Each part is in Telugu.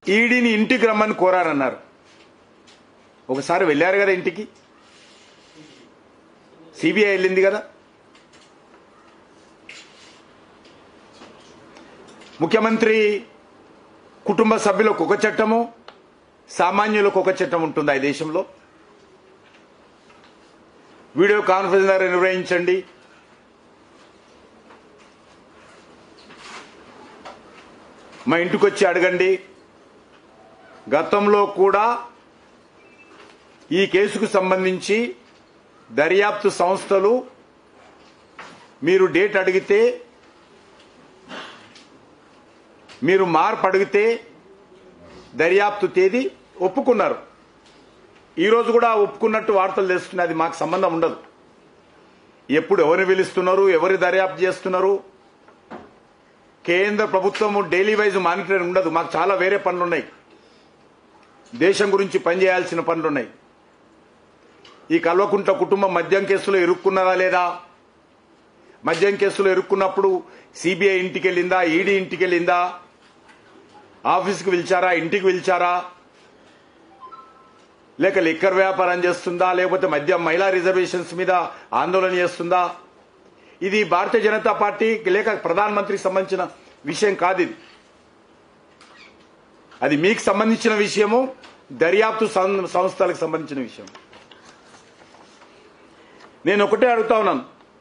ఈడీని ఇంటికి రమ్మని కోరారన్నారు. ఒకసారి వెళ్ళారు కదా ఇంటికి, సిబిఐ వెళ్ళింది కదా. ముఖ్యమంత్రి కుటుంబ సభ్యులకు ఒక చట్టము, సామాన్యులకు ఒక చట్టం ఉంటుందా ఈ దేశంలో? వీడియో కాన్ఫరెన్స్ ద్వారా నిర్వహించండి, మా ఇంటికి వచ్చి అడగండి. గతంలో కూడా ఈ కేసుకు సంబంధించి దర్యాప్తు సంస్థలు మీరు డేట్ అడిగితే, మీరు మార్పు అడిగితే దర్యాప్తు తేదీ ఒప్పుకున్నారు. ఈరోజు కూడా ఒప్పుకున్నట్టు వార్తలు తెలుస్తున్నాయి. అది మాకు సంబంధం ఉండదు. ఎప్పుడు ఎవరిని పిలుస్తున్నారు, ఎవరి దర్యాప్తు చేస్తున్నారు, కేంద్ర ప్రభుత్వం డైలీ వైజ్ మానిటరింగ్ ఉండదు. మాకు చాలా వేరే పనులున్నాయి, దేశం గురించి పనిచేయాల్సిన పనులున్నాయి. ఈ కల్వకుంట్ల కుటుంబం మద్యం కేసులో ఇరుక్కున్నదా లేదా? మద్యం కేసులో ఇరుక్కున్నప్పుడు సిబిఐ ఇంటికి వెళ్ళిందా, ఈడీ ఇంటికి వెళ్ళిందా, ఆఫీస్కి పిలిచారా, ఇంటికి పిలిచారా, లేక లిక్కర్ వ్యాపారం చేస్తుందా, లేకపోతే మద్యం మహిళా రిజర్వేషన్స్ మీద ఆందోళన చేస్తుందా? ఇది భారతీయ జనతా పార్టీ లేక ప్రధానమంత్రికి సంబంధించిన విషయం కాదు. ఇది అది మీకు సంబంధించిన విషయము, దర్యాప్తు సంస్థలకు సంబంధించిన విషయం. నేను ఒకటే అడుగుతా ఉన్నాను,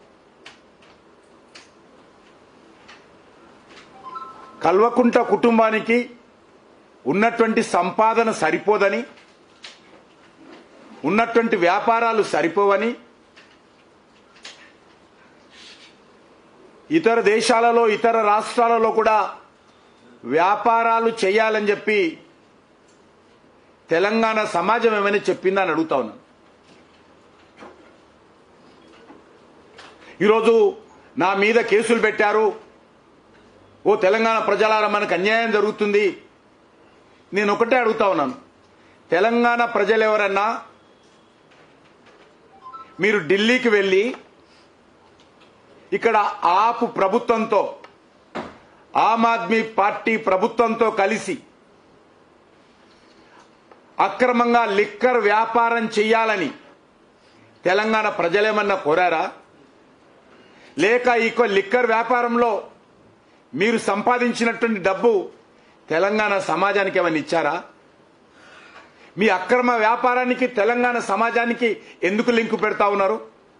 కల్వకుంట్ల కుటుంబానికి ఉన్నటువంటి సంపాదన సరిపోదని, ఉన్నటువంటి వ్యాపారాలు సరిపోవని, ఇతర దేశాలలో ఇతర రాష్ట్రాలలో కూడా వ్యాపారాలు చేయాలని చెప్పి తెలంగాణ సమాజం ఏమైనా చెప్పిందా అని అడుగుతా ఉన్నాను. ఈరోజు నా మీద కేసులు పెట్టారు, ఓ తెలంగాణ ప్రజలారా మనకు అన్యాయం జరుగుతుంది. నేను ఒకటే అడుగుతా ఉన్నాను, తెలంగాణ ప్రజలు ఎవరన్నా మీరు ఢిల్లీకి వెళ్ళి ఇక్కడ ఆప్ ప్రభుత్వంతో, ఆమ్ ఆద్మీ పార్టీ ప్రభుత్వంతో కలిసి అక్రమంగా లిక్కర్ వ్యాపారం చేయాలని తెలంగాణ ప్రజలేమన్నా కోరారా? లేక ఈ లిక్కర్ వ్యాపారంలో మీరు సంపాదించినటువంటి డబ్బు తెలంగాణ సమాజానికి ఏమైనా ఇచ్చారా? మీ అక్రమ వ్యాపారానికి తెలంగాణ సమాజానికి ఎందుకు లింకు పెడతా ఉన్నారు?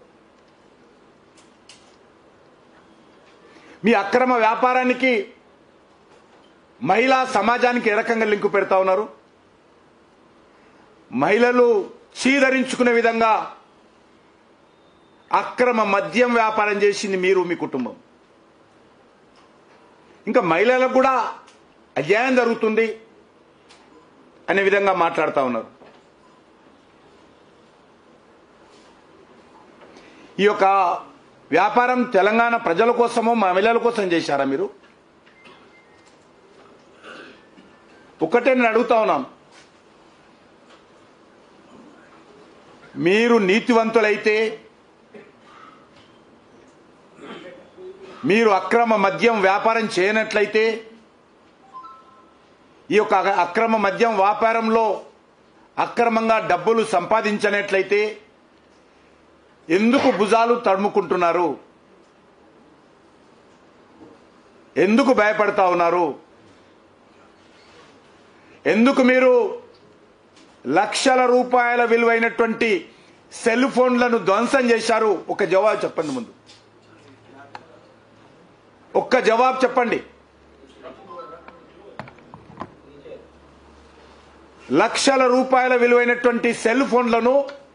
మీ అక్రమ వ్యాపారానికి మహిళా సమాజానికి ఏ రకంగా లింకు పెడతా ఉన్నారు? మహిళలు చీదరించుకునే విధంగా అక్రమ మద్యం వ్యాపారం చేసింది మీరు, మీ కుటుంబం. ఇంకా మహిళలకు కూడా అన్యాయం జరుగుతుంది అనే విధంగా మాట్లాడుతూ ఉన్నారు. ఈ యొక్క వ్యాపారం తెలంగాణ ప్రజల కోసమో మహిళల కోసం చేశారా మీరు? ఒకటే నేను అడుగుతా ఉన్నాను, మీరు నీతివంతులైతే, మీరు అక్రమ మద్యం వ్యాపారం చేయనట్లయితే, ఈ యొక్క అక్రమ మద్యం వ్యాపారంలో అక్రమంగా డబ్బులు సంపాదించనట్లయితే ఎందుకు భుజాలు తడుముకుంటున్నారు? ఎందుకు భయపడతా ఉన్నారు? ఎందుకు మీరు లక్షల రూపాయల విలువైనటువంటి సెల్ ఫోన్లను ధ్వంసం చేశారు? ఒక జవాబు చెప్పండి. ముందు ఒక్క జవాబు చెప్పండి. లక్షల రూపాయల విలువైనటువంటి సెల్ ఫోన్లను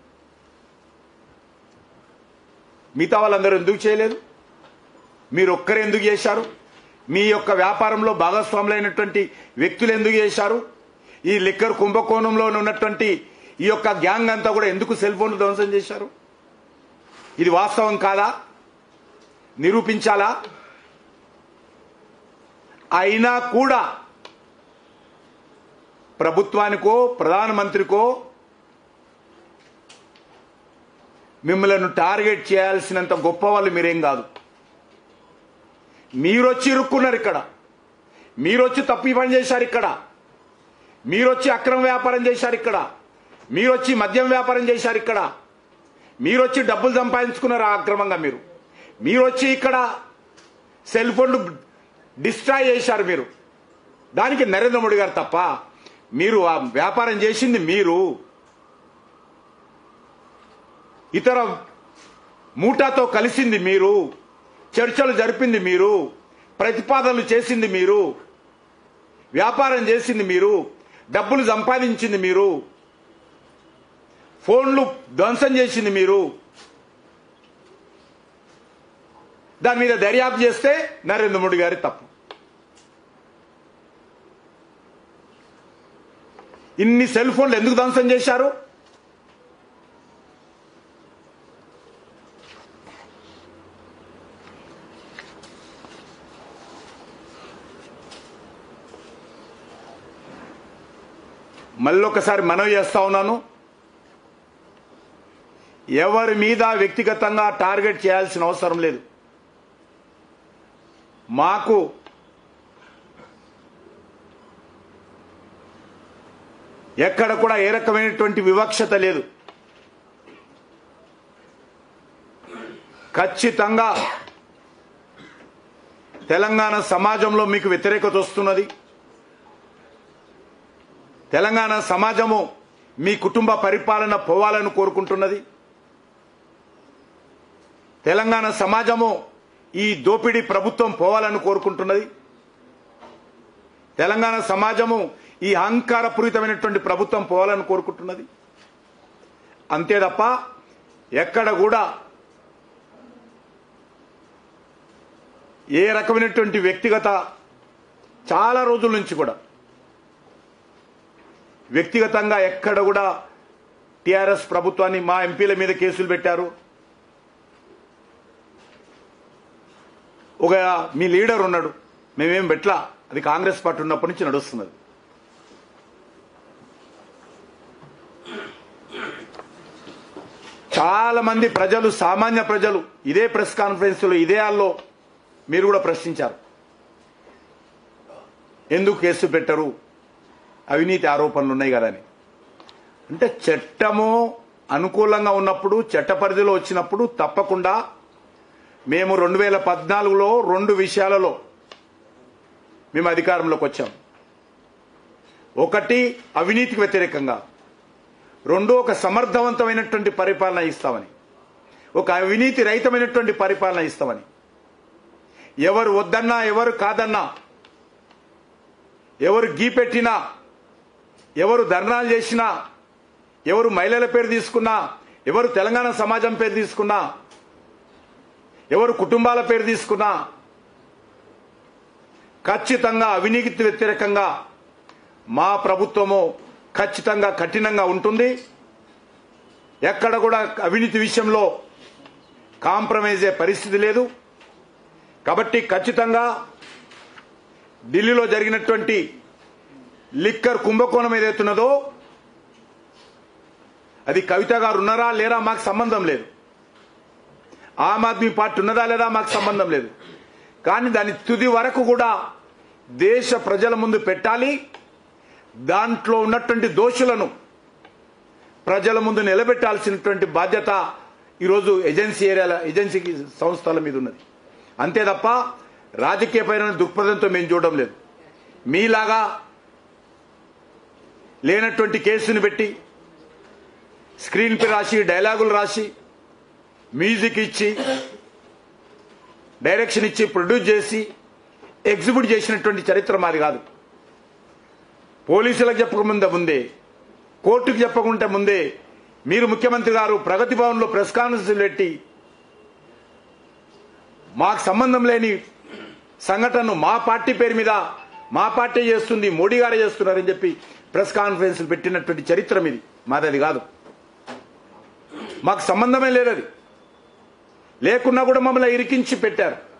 మిగతా వాళ్ళందరూ ఎందుకు చేయలేదు? మీరు ఒక్కరే ఎందుకు చేశారు? మీ యొక్క వ్యాపారంలో భాగస్వాములైనటువంటి వ్యక్తులు ఎందుకు చేశారు? ఈ లిక్కర్ కుంభకోణంలో ఉన్నటువంటి ఈ యొక్క గ్యాంగ్ అంతా కూడా ఎందుకు సెల్ ఫోన్లు ధ్వంసం చేశారు? ఇది వాస్తవం కాదా? నిరూపించాలా? అయినా కూడా ప్రభుత్వానికో ప్రధానమంత్రికో మిమ్మల్ని టార్గెట్ చేయాల్సినంత గొప్ప వాళ్ళు మీరేం కాదు. మీరొచ్చి ఇరుక్కున్నారు ఇక్కడ, మీరొచ్చి తప్పు పని చేశారు ఇక్కడ. మీరొచ్చి అక్రమ వ్యాపారం చేశారు ఇక్కడ, మీరొచ్చి మద్యం వ్యాపారం చేశారు ఇక్కడ, మీరొచ్చి డబ్బులు సంపాదించుకున్నారు అక్రమంగా. మీరొచ్చి ఇక్కడ సెల్ ఫోన్లు డిస్ట్రాయ్ చేశారు. మీరు దానికి నరేంద్ర మోడీ గారు తప్ప, మీరు ఆ వ్యాపారం చేసింది మీరు, ఇతర మూటాతో కలిసింది మీరు, చర్చలు జరిపింది మీరు, ప్రతిపాదనలు చేసింది మీరు, వ్యాపారం చేసింది మీరు, డబ్బులు సంపాదించింది మీరు, ఫోన్లు ధ్వంసం చేసింది మీరు. దాని మీద దర్యాప్తు చేస్తే నరేంద్ర మోడీ గారి తప్పు. ఇన్ని సెల్ ఫోన్లు ఎందుకు ధ్వంసం చేశారు? మళ్ళొకసారి మనవి చేస్తా ఉన్నాను, ఎవరి మీద వ్యక్తిగతంగా టార్గెట్ చేయాల్సిన అవసరం లేదు. మాకు ఎక్కడ కూడా ఏ రకమైనటువంటి వివక్షత లేదు. ఖచ్చితంగా తెలంగాణ సమాజంలో మీకు వ్యతిరేకత వస్తున్నది. తెలంగాణ సమాజము మీ కుటుంబ పరిపాలన పోవాలని కోరుకుంటున్నది. తెలంగాణ సమాజము ఈ దోపిడీ ప్రభుత్వం పోవాలని కోరుకుంటున్నది. తెలంగాణ సమాజము ఈ అహంకారపూరితమైనటువంటి ప్రభుత్వం పోవాలని కోరుకుంటున్నది. అంతే తప్ప ఎక్కడ కూడా ఏ రకమైనటువంటి వ్యక్తిగత, చాలా రోజుల నుంచి కూడా వ్యక్తిగతంగా ఎక్కడ కూడా టీఆర్ఎస్ ప్రభుత్వాన్ని, మా ఎంపీల మీద కేసులు పెట్టారు. ఒక మీ లీడర్ ఉన్నాడు, మేమేం పెట్లా, అది కాంగ్రెస్ పార్టీ ఉన్నప్పటి నుంచి నడుస్తున్నది. చాలా మంది ప్రజలు, సామాన్య ప్రజలు ఇదే ప్రెస్ కాన్ఫరెన్స్లో, ఇదే హాల్లో మీరు కూడా ప్రశ్నించారు, ఎందుకు కేసు పెట్టరు, అవినీతి ఆరోపణలు ఉన్నాయి కదా అని. అంటే చట్టము అనుకూలంగా ఉన్నప్పుడు, చట్ట పరిధిలో వచ్చినప్పుడు తప్పకుండా మేము 2014లో 2 విషయాలలో మేము అధికారంలోకి వచ్చాం. ఒకటి అవినీతికి వ్యతిరేకంగా, 2 ఒక సమర్థవంతమైనటువంటి పరిపాలన ఇస్తామని, ఒక అవినీతి రహితమైనటువంటి పరిపాలన ఇస్తామని. ఎవరు వద్దన్నా, ఎవరు కాదన్నా, ఎవరు గీపెట్టినా, ఎవరు ధర్నాలు చేసినా, ఎవరు మహిళల పేరు తీసుకున్నా, ఎవరు తెలంగాణ సమాజం పేరు తీసుకున్నా, ఎవరు కుటుంబాల పేరు తీసుకున్నా, ఖచ్చితంగా అవినీతి వ్యతిరేకంగా మా ప్రభుత్వము ఖచ్చితంగా కఠినంగా ఉంటుంది. ఎక్కడ కూడా అవినీతి విషయంలో కాంప్రమైజ్ అయ్యే పరిస్థితి లేదు. కాబట్టి ఖచ్చితంగా ఢిల్లీలో జరిగినటువంటి లిక్కర్ కుంభకోణం ఏదైతున్నదో అది కవిత గారు ఉన్నారా లేరా మాకు సంబంధం లేదు, ఆమ్ ఆద్మీ పార్టీ ఉన్నదా లేదా మాకు సంబంధం లేదు. కానీ దాని తుది వరకు కూడా దేశ ప్రజల ముందు పెట్టాలి. దాంట్లో ఉన్నటువంటి దోషులను ప్రజల ముందు నిలబెట్టాల్సినటువంటి బాధ్యత ఈరోజు ఏజెన్సీకి సంస్థల మీద ఉన్నది. అంతే తప్ప రాజకీయపరమైన దృక్పథంతో మేము చూడడం లేదు. మీలాగా లేనటువంటి కేసును పెట్టి, స్క్రీన్ పై రాసి, డైలాగులు రాసి, మ్యూజిక్ ఇచ్చి, డైరెక్షన్ ఇచ్చి, ప్రొడ్యూస్ చేసి, ఎగ్జిక్యూట్ చేసినటువంటి చరిత్ర మాది కాదు. పోలీసులకు చెప్పకుండా ముందే, కోర్టుకు చెప్పకుండా ముందే మీరు ముఖ్యమంత్రి గారు ప్రగతి భవన్లో ప్రెస్ కాన్ఫరెన్స్ పెట్టి మాకు సంబంధం లేని సంఘటనను మా పార్టీ పేరు మీద, మా పార్టీ చేస్తుంది, మోడీ గారే చేస్తున్నారని చెప్పి ప్రెస్ కాన్ఫరెన్స్ పెట్టినటువంటి చరిత్ర మీది, మాది అది కాదు. మాకు సంబంధమే లేదు. అది లేకున్నా కూడా మమ్మల్ని ఇరికించి పెట్టారు.